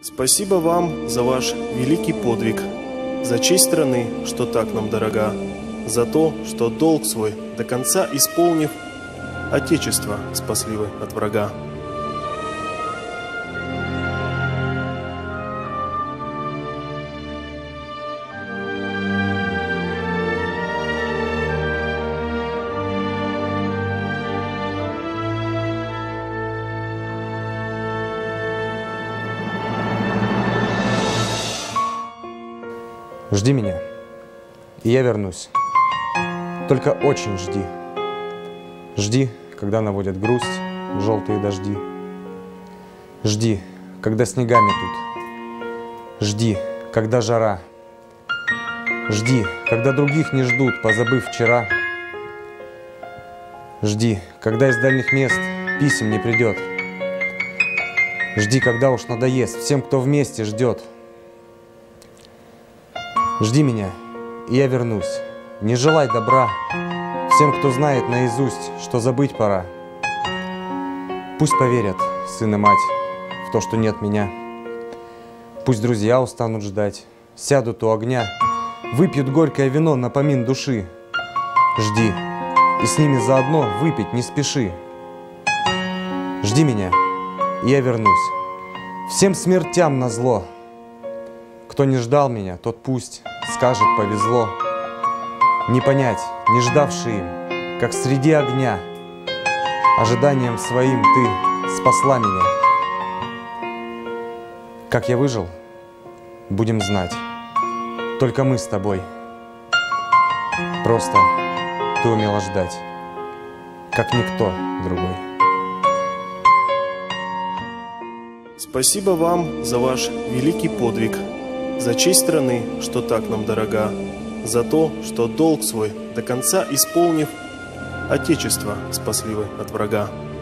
Спасибо вам за ваш великий подвиг, за честь страны, что так нам дорога, за то, что долг свой до конца исполнив, Отечество спасли вы от врага. Жди меня, и я вернусь. Только очень жди. Жди, когда наводят грусть желтые дожди. Жди, когда снега метут. Жди, когда жара. Жди, когда других не ждут, позабыв вчера. Жди, когда из дальних мест писем не придет. Жди, когда уж надоест всем, кто вместе ждет. Жди меня, и я вернусь. Не желай добра всем, кто знает наизусть, что забыть пора. Пусть поверят сын и мать в то, что нет меня. Пусть друзья устанут ждать, сядут у огня, выпьют горькое вино на помин души. Жди, и с ними заодно выпить не спеши. Жди меня, и я вернусь. Всем смертям назло. Кто не ждал меня, тот пусть скажет повезло. Не понять, не ждавший им, как среди огня, ожиданием своим ты спасла меня. Как я выжил, будем знать только мы с тобой. Просто ты умела ждать, как никто другой. Спасибо вам за ваш великий подвиг, за честь страны, что так нам дорога, за то, что долг свой до конца исполнив, Отечество спасли вы от врага.